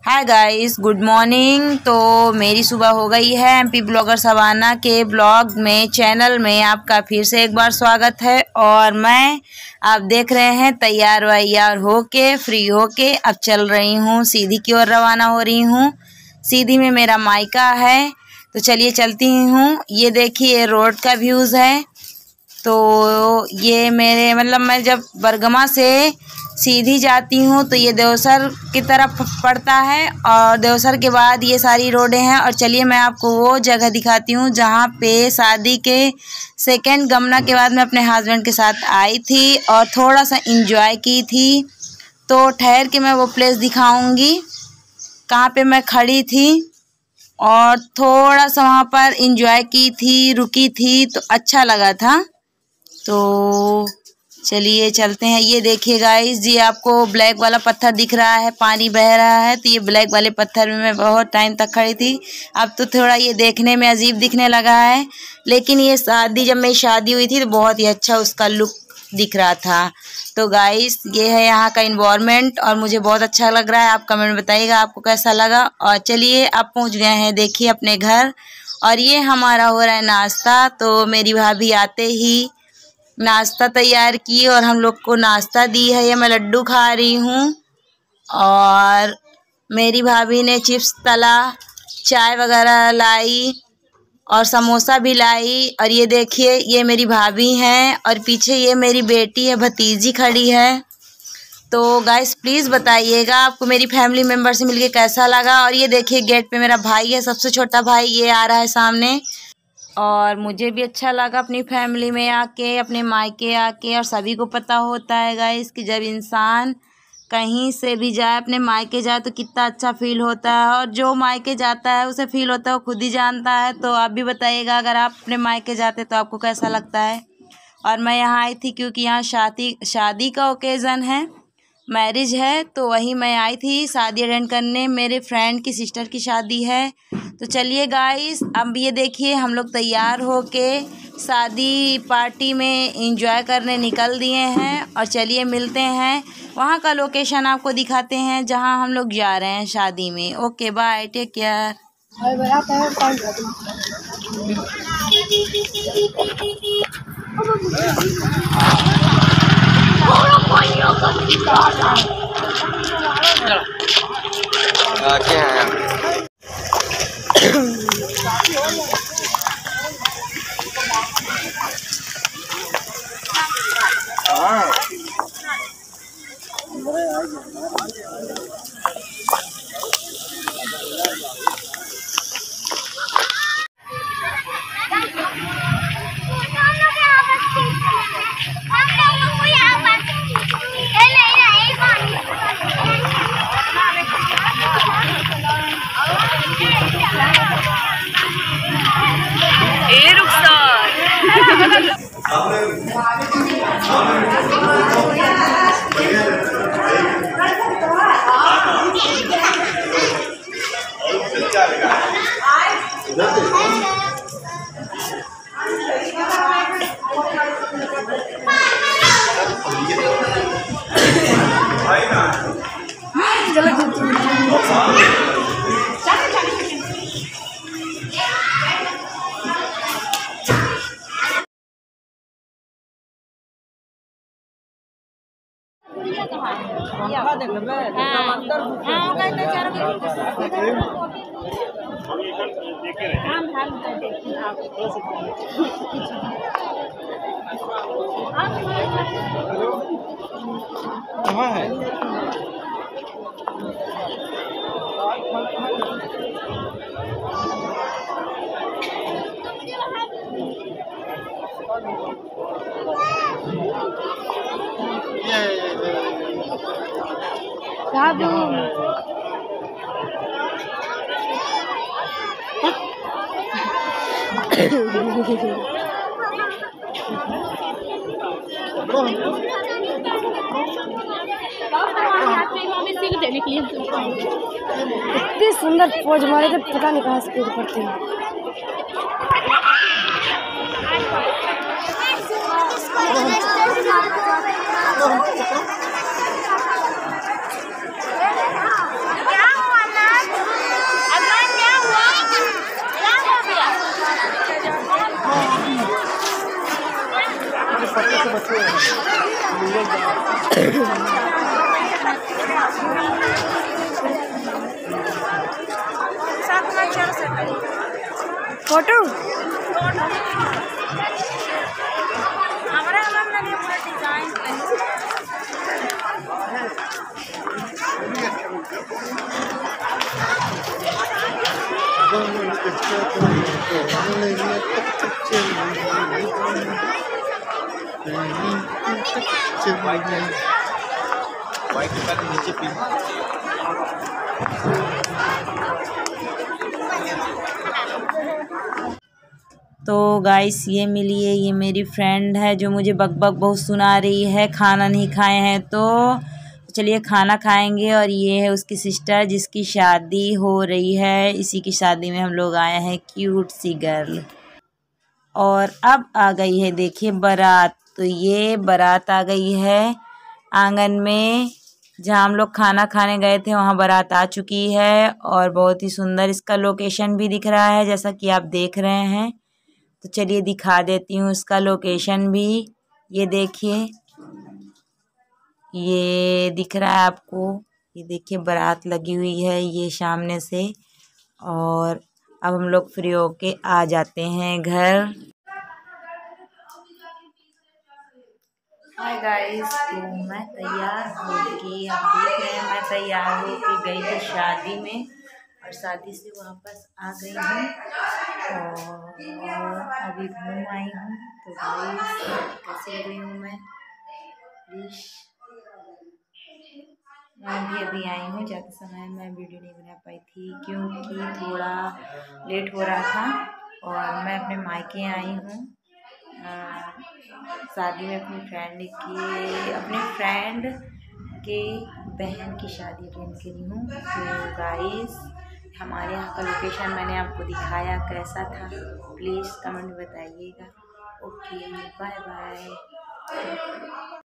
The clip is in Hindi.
Hi guys, good morning. तो मेरी सुबह हो गई है। एमपी ब्लॉगर सवाना के ब्लॉग में चैनल में आपका फिर से एक बार स्वागत है। और मैं आप देख रहे हैं तैयार वैयार होके फ्री होके अब चल रही हूँ सीधी की ओर रवाना हो रही हूँ। सीधी में मेरा मायका है, तो चलिए चलती हूँ। ये देखिए रोड का व्यूज़ है। तो ये मेरे मैं जब बरगमा से सीधी जाती हूँ तो ये देवसर की तरफ पड़ता है और देवसर के बाद ये सारी रोडें हैं। और चलिए मैं आपको वो जगह दिखाती हूँ जहाँ पे शादी के सेकेंड गमना के बाद मैं अपने हस्बैंड के साथ आई थी और थोड़ा सा इंजॉय की थी। तो ठहर के मैं वो प्लेस दिखाऊंगी कहाँ पे मैं खड़ी थी और थोड़ा सा वहाँ पर इंजॉय की थी, रुकी थी, तो अच्छा लगा था। तो चलिए चलते हैं। ये देखिए गाइस जी, आपको ब्लैक वाला पत्थर दिख रहा है, पानी बह रहा है। तो ये ब्लैक वाले पत्थर में मैं बहुत टाइम तक खड़ी थी। अब तो थोड़ा ये देखने में अजीब दिखने लगा है, लेकिन ये जब मेरी शादी हुई थी तो बहुत ही अच्छा उसका लुक दिख रहा था। तो गाइस ये है यहाँ का इन्वायरमेंट और मुझे बहुत अच्छा लग रहा है। आप कमेंट में बताइएगा आपको कैसा लगा। और चलिए आप पहुँच गए हैं देखिए अपने घर और ये हमारा हो रहा है नाश्ता। तो मेरी भाभी आते ही नाश्ता तैयार की और हम लोग को नाश्ता दी है। ये मैं लड्डू खा रही हूँ और मेरी भाभी ने चिप्स तला, चाय वगैरह लाई और समोसा भी लाई। और ये देखिए ये मेरी भाभी हैं और पीछे ये मेरी बेटी है, भतीजी खड़ी है। तो गाइस प्लीज़ बताइएगा आपको मेरी फैमिली मेम्बर से मिलके कैसा लगा। और ये देखिए गेट पे मेरा भाई है, सबसे छोटा भाई, ये आ रहा है सामने। और मुझे भी अच्छा लगा अपनी फैमिली में आके, अपने मायके आके। और सभी को पता होता है गाइस कि जब इंसान कहीं से भी जाए, अपने मायके जाए, तो कितना अच्छा फील होता है। और जो मायके जाता है उसे फील होता है, वो खुद ही जानता है। तो आप भी बताइएगा अगर आप अपने मायके जाते तो आपको कैसा लगता है। और मैं यहाँ आई थी क्योंकि यहाँ शादी का ओकेज़न है, मैरिज है, तो वही मैं आई थी शादी अटेंड करने। मेरे फ्रेंड की सिस्टर की शादी है। तो चलिए गाइस अब ये देखिए हम लोग तैयार होके शादी पार्टी में एंजॉय करने निकल दिए हैं। और चलिए मिलते हैं, वहाँ का लोकेशन आपको दिखाते हैं जहाँ हम लोग जा रहे हैं शादी में। Okay bye, take care. क्या है इतनी सुंदर पोज मारे थे, पता नहीं कहाँ से पोज करते हैं। फोटो व्हाइट कलर नीचे पिंक। तो गाइस ये मिली है, ये मेरी फ्रेंड है जो मुझे बकबक बहुत सुना रही है, खाना नहीं खाए हैं तो चलिए खाना खाएंगे। और ये है उसकी सिस्टर जिसकी शादी हो रही है, इसी की शादी में हम लोग आए हैं, क्यूट सी गर्ल। और अब आ गई है देखिए बारात। तो ये बारात आ गई है आंगन में, जहाँ हम लोग खाना खाने गए थे वहाँ बारात आ चुकी है। और बहुत ही सुंदर इसका लोकेशन भी दिख रहा है जैसा कि आप देख रहे हैं। तो चलिए दिखा देती हूँ इसका लोकेशन भी। ये देखिए, ये दिख रहा है आपको, ये देखिए बारात लगी हुई है ये सामने से। और अब हम लोग फ्री होके आ जाते हैं घर। हाय गाइस, तो मैं तैयार होके, आप देख रहे हैं मैं तैयार होके गई थी शादी में और शादी से वापस आ गई हूँ और अभी घूम आई हूँ। तो गाइस कैसे लग रही हूँ मैं भी अभी आई हूँ। जाते समय मैं वीडियो नहीं बना पाई थी क्योंकि थोड़ा लेट हो रहा था। और मैं अपने मायके आई हूँ शादी में अपनी फ्रेंड के बहन की शादी अटेंड करी हूँ। तो गाइस हमारे यहाँ का लोकेशन मैंने आपको दिखाया, कैसा था प्लीज़ कमेंट में बताइएगा। Okay, bye bye.